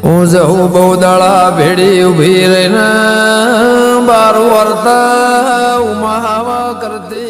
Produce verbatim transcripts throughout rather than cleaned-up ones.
હું જઉં બહુ દાડા ભેડી ઉભી રહીને બાર વર્તા ઉમાવા કરતી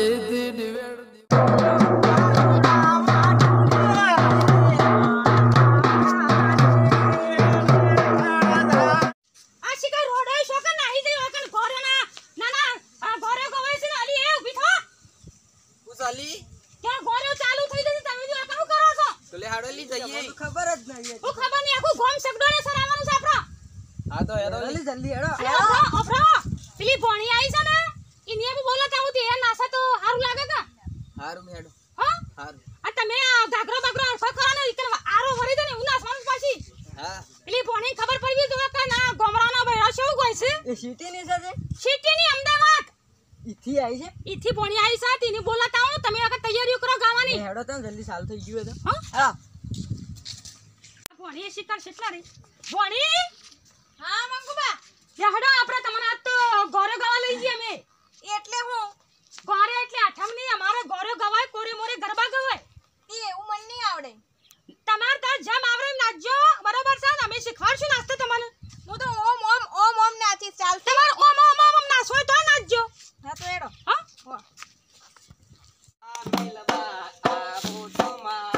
ખબર જ નહીં હું ખબર નહીં આખું ગોમ સગડોને સરાવવાનું છે આપણો હા તો હેડો જલ્દી જલ્દી હેડો હેડો ઓફરો પેલી ભોણી આવી છે ને ઇને બી બોલો કે હું તે નાસા તો હારું લાગે કે હારું હેડો હા હારું આ તમે ગાગરો બાગરો અરફા કરવાનો ઈકર આરો ભરી દે ને હું નાસવાનું પાછી હા પેલી ભોણી ખબર પડવી તો કે ના ગોમરાનો બૈરો છે હું ગઈ છે એ સિટી ની છે સિટી ની અમદાવાદ ઈથી આવી છે ઈથી ભોણી આવી છે તેની બોલાતા હું તમે વખત તૈયારીઓ કરો ગાવાની હેડો તો જલ્દી સાલ થઈ ગયું તો હા ભોણી શિકાર કેટલા રે ભોણી હા મંગુબા હેડો આપણે તમને આજ તો ગોરે ગવા લઈ જઈએ મે એટલે હું ગોરે એટલે આઠમ ની અમારે ગોરે ગવાય કોરે મોરે ગરબા ગવાય એ એવું મન નહીં આવડે તમાર તા જેમ આવડે નાચજો બરાબર છે અમે શીખવાડશું નાચતો તમને હું તો ઓમ ઓમ ઓમ ઓમ નાચી ચાલ તમાર ઓમ ઓમ ઓમ ઓમ નાચો તો નાચજો હા તો હેડો હા આ મિલવા આવો તમાર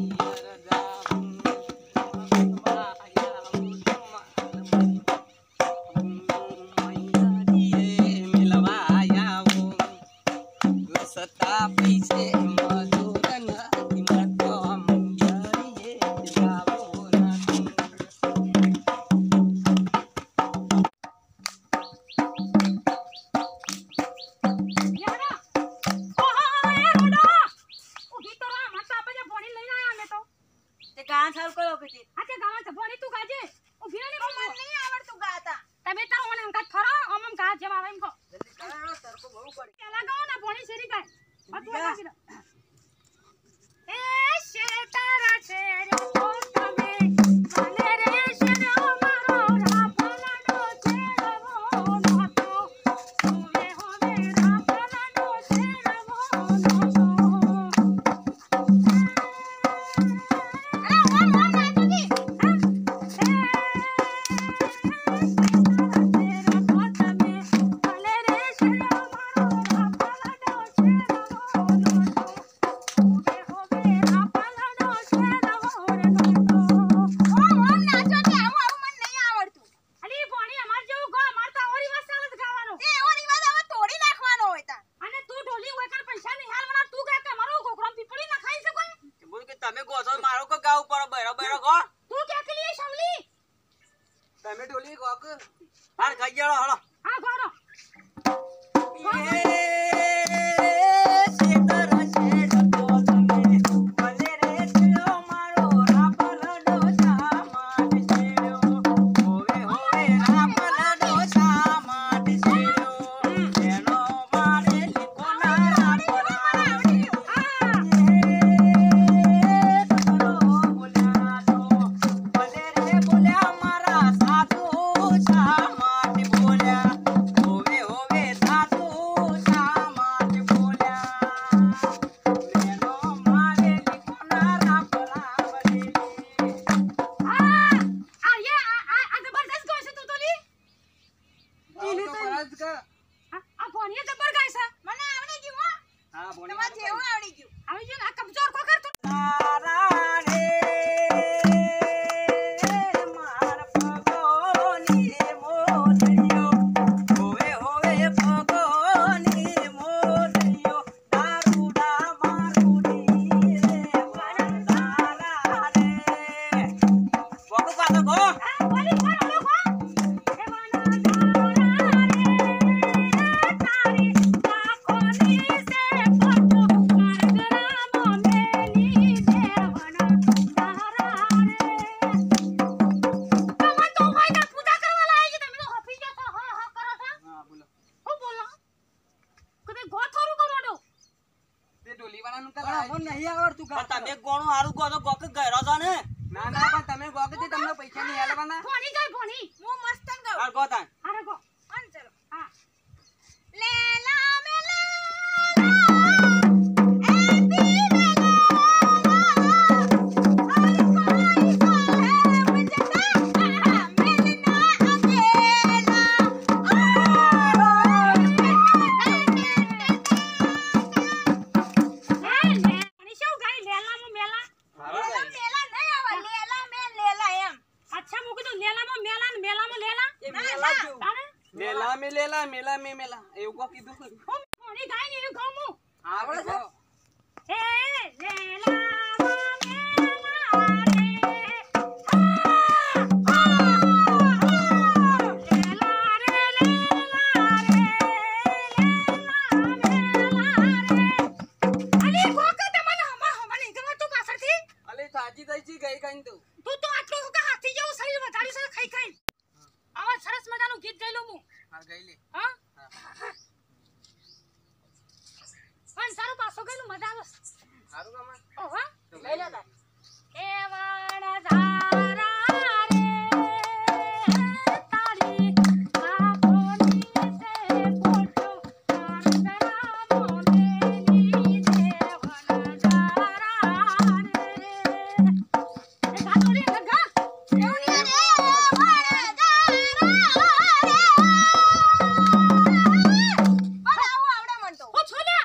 તમે કોણ હારું કો તો ગોક ગયરો છો ને ના ના પણ તમે ગોક થી તમને પૈસા નહીં આલવાના ભોણી ગઈ ભોણી હું મસ્ત ગઉ હાર ગો તાન હાર ગો અન ચલો હા લેલા મેલા એ તાણે મેલા મે લેલા મેલા મે મેલા એવું કો કીધું હું મોણી ગાય ને એવું ગાઉં હું આવડે છે હે લેલા સાજી થઈ છી ગઈ કઈ તું તું તો આટલું કે હાથી જેવું શરીર વધાર્યું છે ખાઈ ખાઈ આવા સરસ મજાનું ગીત ગાઈ લઉં હું હા ગઈ લે હા પણ સારું પાછો ગયેલું મજા આવે સારું કામ ઓહો લઈ લે તા કેવણ ધારા રે તારી આંખોની સે ફોટો તારા મોનેની દેવણ ધારા રે એ ગાતો રે ગા કેવણી રે વણ ધારા રે બનાવો આવડે મન તો ઓ છોલ્યા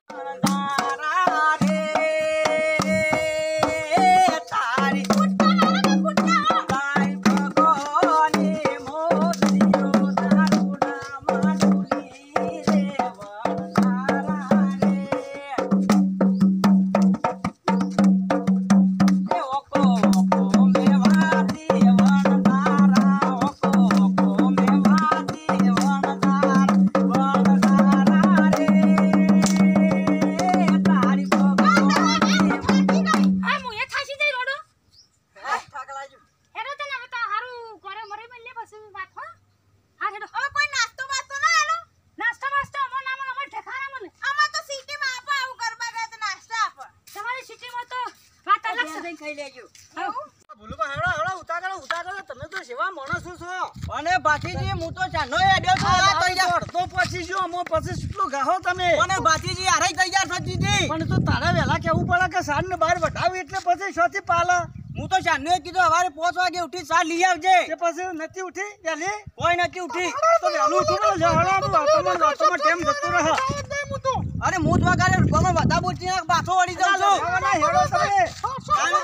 અને બાતીજી હું તો ચાનો એડ્યો છું આ તૈયાર તો પછી જો મો પછી કેટલું ગાહો તમે અને બાતીજી આરે તૈયાર થતી હતી પણ તો તારા વેલા કેવું પડે કે સાંજ ને બહાર વટાવી એટલે પછી શોથી પાલા હું તો ચાનો કીધું હવારે પાંચ વાગે ઉઠી સા લઈ આવજે તે પછી નથી ઉઠી વેલી કોઈ નથી ઉઠી તો વેલું ઉઠું ને જહળા વાતોમાં વાતોમાં ટાઈમ જતો રહે અરે હું તો વગાડે ગમે બધા બોલતી ના પાછો વળી જાઉં છું હેડો તમે હેડો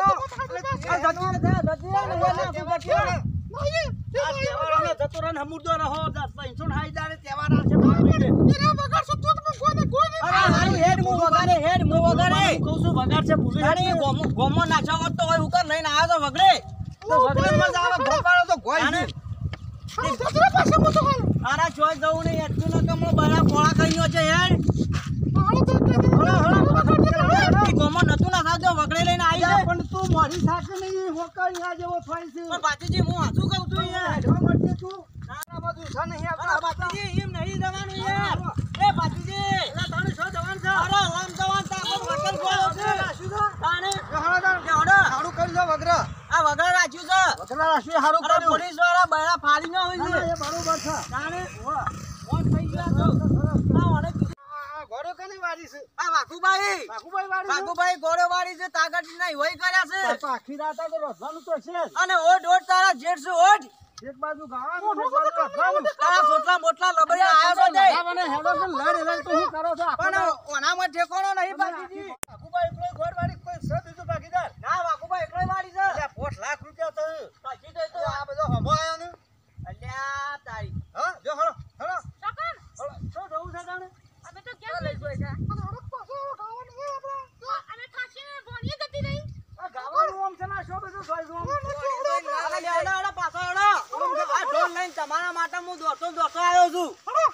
વગડે લઈને આવી જાય પણ તું મોરી સાથે નહીં હોકઈ આ જેવો થાય છે પણ બાતીજી હું હાચું કહું છું યાર તું ના બધું છે નહીં આપણા બાતીજી એમ નહીં જવાનું યાર એ બાતીજી એટલે તાણે શું જવાનું છે અરે ઓમ જવાનું તા પણ વતન ગયો છે શું છે તાણે હળો હળો હાડું કરી લો વગરા આ વગરા રાખ્યું છે વગરા રાખ્યું હાડું કર્યું પોલીસ વાળા બૈરા ફાડી ન હોય છે એ બરોબર છે તાણે વાહ મોન થઈ ગયા તો આ ઓને ગોળો કની વાડી છે આ વાકુભાઈ વાકુભાઈ વાડી વાકુભાઈ ગોળો વાડી છે તાગડી નહીં હોય કર્યા છે તો આખી રાત તો રોધવાનું તો છે અને ઓઢ ઓઢ તારા જેઠ છે ઓઢ એક બાજુ ગાવાનું એક બાજુ રોધવાનું તારા સોટલા મોટલા લબડિયા આયા છે મને હેડો કે લડ લડ તો હું કરો છો પણ ઓનામાં ઠેકોણો નહીં બાકીજી વાકુભાઈ એકલો ગોળ વાડી કોઈ છે બીજું ભાગીદાર ના વાકુભાઈ એકલો વાડી છે એટલે પાંચ લાખ રૂપિયા તો બાકી તો આ બધો હમો આયો ને અલ્યા તારી હા જો હળો હળો સકન હળો શું જવું છે તાણે અબે તો ક્યાં લઈ ગયો છે અરે પાછો ગાવાનું છે આપણે અને થાશી ભોણી ગતી રહી આ ગાવાનું ઓમ છે ના શો બધું જોઈ જો અરે લેડા અડા પાછો અડા આ ઢોલ લઈને તમારા માટે હું દોડતો દોડતો આવ્યો છું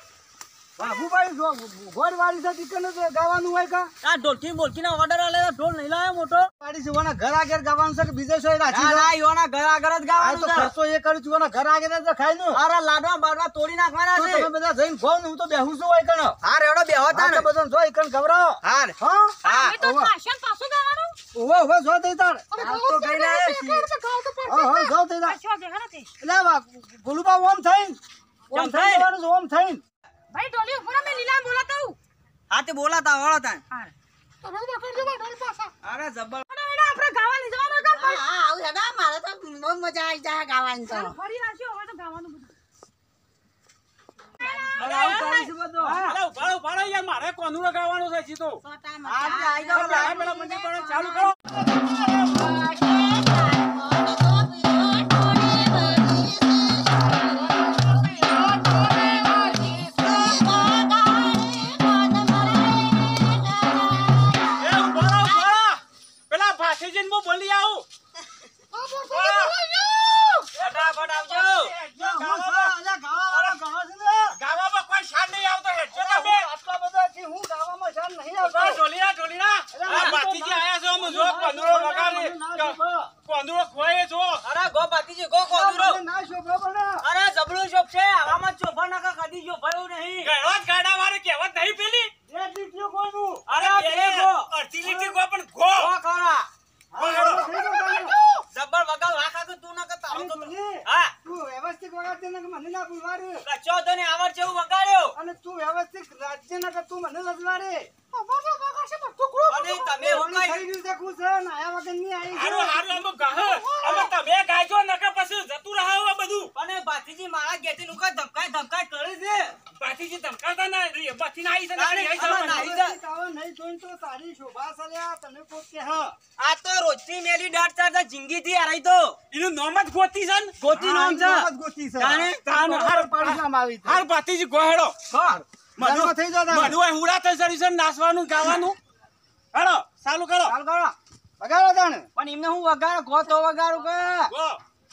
બાબુભાઈ જો ગોળવાડી છે ટીકને ગાવાનું હોય કા આ ઢોલકી બોલકીના ઓર્ડર આલે ઢોલ નહીં લાયો મોટો વાડી છે ઓના ઘર આગળ ગાવાનું છે કે બીજે સોય રાખી ના ના યોના ઘર આગળ જ ગાવાનું છે ખર્ચો એ કરું છું ઓના ઘર આગળ જ ખાઈ નું અરે લાડવા બાડવા તોડી નાખવાના છે તમે બધા જઈને ગોવ હું તો બેહું છું હોય કણ હા રેડો બેહો તા ને બધો જોઈ કણ ગવરાઓ હા હા હા એ તો ફાશન પાછો ગાવાનું ઓવો ઓવો જો દે તાર આ તો ગઈ ના હા હા જો દે તાર છો દે હરતી એટલે વા ગુલુબા ઓમ થઈન ઓમ થઈન ઓમ થઈન ભાઈ ઢોલી ઉપર મે લીલા બોલાતા હું હા તે બોલાતા વાળો તા હા તો ભાઈ બાકી જો ઢોલ પાછા અરે જબર આપણે ગાવાની જવાનું કામ હા હા આવું હેડા મારે તો બહુ મજા આવી જાય ગાવાની તો ફરી આશો હવે તો ગાવાનું બધું અરે આવું કરીશું બધું અરે ઉભાડો ઉભાડો યાર મારે કોનું ગાવાનું છે જી તો આજે આઈ જાવ પેલા મંડી પર ચાલુ કરો ના શોભો બના અરે જબડું શોખ છે આવામાં ચોફા નાકા કદી જો ભયું નહીં ગળો જ ગાડા વાળે કહેવત નહીં પેલી એક દીકરીઓ કોનું અરે બે ગો અડધી લીટી ગો પણ ગો ગો ખરા ગો જબર વગાવ રાખા કે તું ના કે તારો તો મને હા તું વ્યવસ્થિત વગાડતે ને મને ના બોલવારે કચો તને આવડ છે એવું વગાડ્યો અને તું વ્યવસ્થિત રાજ્ય ના કે તું મને લજવારે અને તમે હું કઈ થઈ ગયું છે ખુશ છે ને આયા વગર ની આવી હારું હારું અમે ગાહ અમે તમે ગાજો નકે પછી જતું રહે બધું અને બાતીજી મારા ગેટી નું કા ધમકાય ધમકાય કરે છે બાતીજી ધમકાતા ના રે બાતી ના આવી છે નાની, નાની આમાં આવી નાની. છે તાવ નહીં જોઈન તો તારી શોભા સલ્યા તને કોક કે હા આ તો રોજની મેલી દાટ ચારતા જિંદગી થી આરાઈ તો એનું નામ જ ગોતી છે ને ગોતી નામ છે ગોતી છે તાણે? તાણ હાર પાડીમાં આવી હાર બાતીજી ગોહેડો ખર મનુ થઈ જાવ તમે મનુ હુડા થઈ સરી છે નાચવાનું ગાવાનું હેડો ચાલુ કરો ચાલ કરો વગાડો તાણે પણ એમને હું વગાડો ગો તો વગાડું કે ગો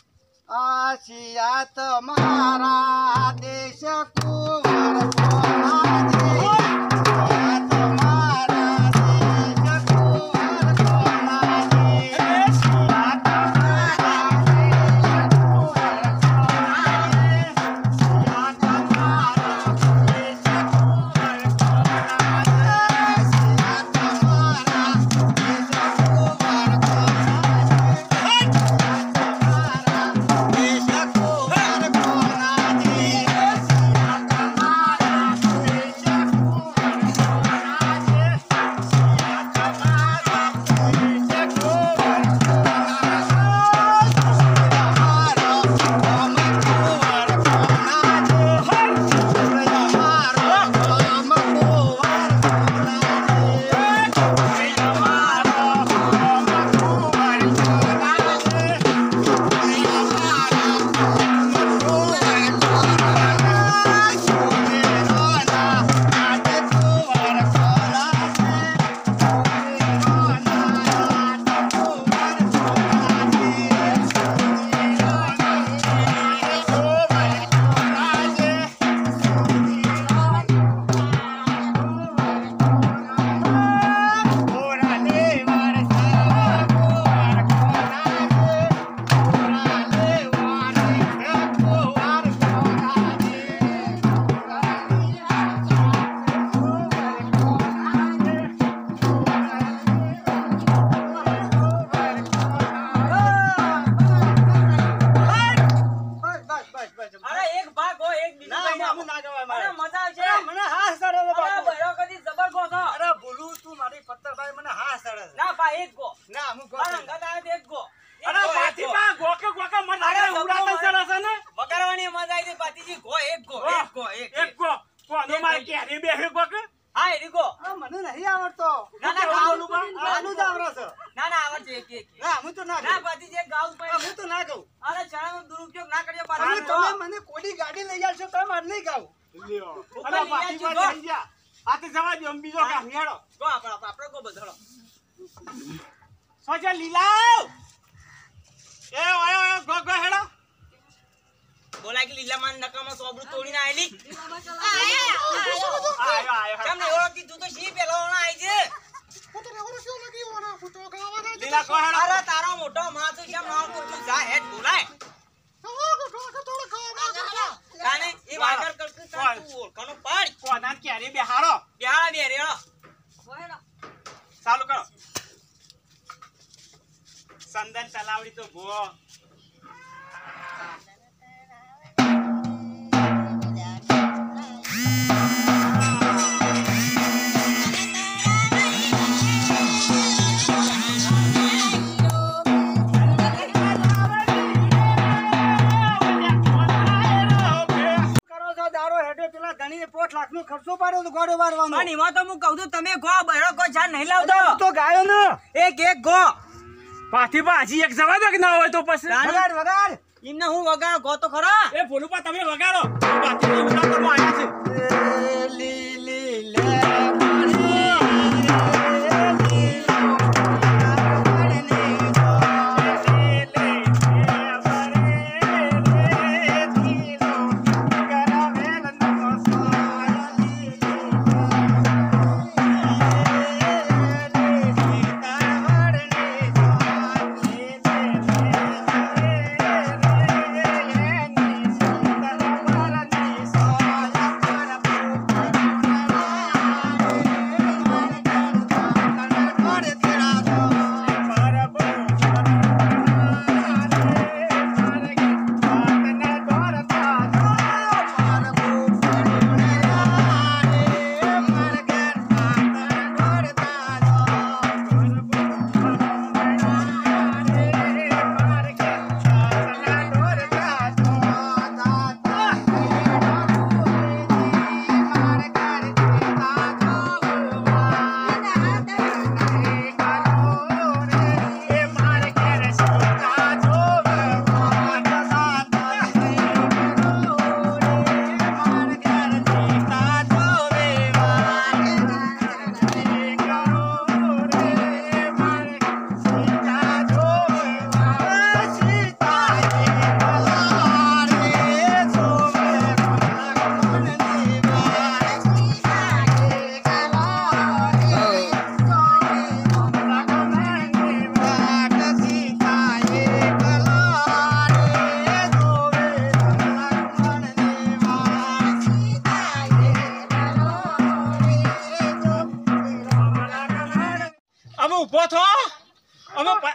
આશિયા તમારા દેશ કુંવર કોનાજે આશિયા તમારા દેશ કુંવર કોનાજે આશિયા તમારા દેશ કુંવર કોનાજે આશિયા તમારા દેશ કુંવર કોનાજે આશિયા તમારા દેશ કુંવર અરે એક ભાગ ગો એક બીજું ના, કઈ ના, નાખો. ના જવાય અરે મારે. મજા આવશે અરે મને હાથ સડે છે અરે બાપુ. બહેરો કદી જબર ગો છો અરે ભૂલું તું મારી પત્તરભાઈ મને હાથ સડે છે ના ભાઈ એક ગો ના હું કહું અરે છું. અંગત આવે તો એક ગો એક અરે ગો, એક બાતી ગો. પા ગોકે ગોકે મન અરે લાગે હુડા થઈ જબરો સરે છે ને વગાડવાની મજા આવી હતી બાતીજી ગો એક ગો એક ગો એક એક ગો કોનો મારે કેરી બેહે ગોકે હા એરી ગો અરે મને નહીં આવડતો ના ના ગાવાનું ગાવું પણ ગાવાનું જ આવડે છે ના ના આવડશે એક એક ના હું તો ના ના ગાઉં. બાતીજી એક ગાવું અરે પડે હું તો ના ગાઉં. અરે ચણાનો દુરુપયોગ ના કરીએ તમે બાતીજી તમે ગો. મને કોડી ગાડી લઈ જાશો તો મારે નહીં ગાવું. લ્યો ઉપર અરે લઈ બાતી આવજો, પા ગો. જઈ ગયા આ તો જવા દો બીજો કામ હેડો ગો આપણે આપણે ગો બધાડો સોજા લીલાવ એ ઓય ઓય ગો ગો હેડો બોલાય કે લીલા માન નકામાં સોબડું તોડીને આયેલી આયો આયો કેમ નહીં ઓળખતી તું તો શી પેલો હમણાં આઈ છે લીલા ગો હેડો અરે તારો મોટો માં તો કેમ ના તું જા હેડ બોલાય કાને એ વાગર કરતું તાર તું ઓળખાનો પાડ કોના કેરી બેહાડો બેહાડા બે રેડો ચાલુ કરો સંદન તલાવડી તો ભો કરો છો દારો હેડે પેલા ધણીને પોઠ લાખનો ખર્ચો પાડ્યો તો ગોળો વારવાનો. પણ એમાં તો હું કહું છું તમે ગો બહેરો કોઈ જાન નહીં લાવતો તું તો ગાયો ને એક એક ગો પાથી પાછી એક જવા દો કે ના હોય તો પછી વગાડ વગાડ એમને હું વગાડો ગો તો ખરા એ ભોલુપા તમે વગાડો પાછી ઉડા કરવા આવ્યા છે એ લીલી લે મારી રે લીલો મારને જો લીલી લે મારી રે લીલો કરાવેલ નો સોય લીલી લીલી તારવડને જો લીલી લે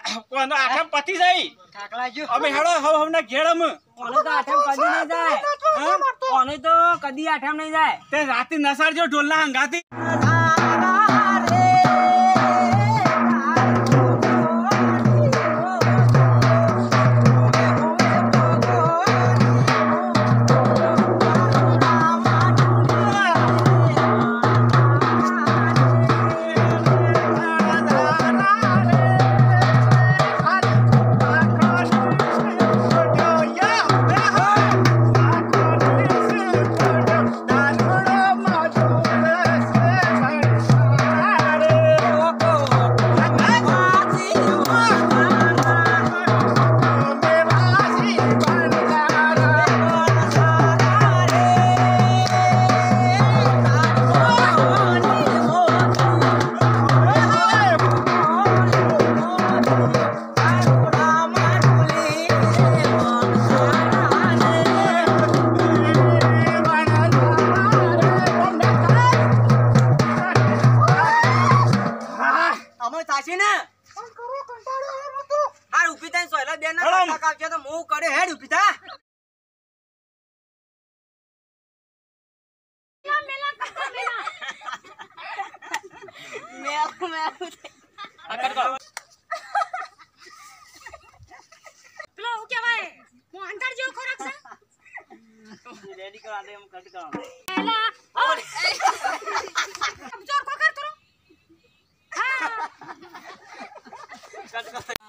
કોનો આઠમ પતી જાય ઠાકલા જો અમે હેડો હવ હવના ઘેડમ ઓને તો આઠમ કદી નહીં જાય ઓને તો કદી આઠમ નહીં જાય તે રાતે નસાડજો ઢોલના હંગાથી પેલો હું કહેવાય મોહનથાળ જેવો ખોરાક છે રેડી કરા દે એમ કટ કરા એલા જોર કો કર કરો હા કટ કર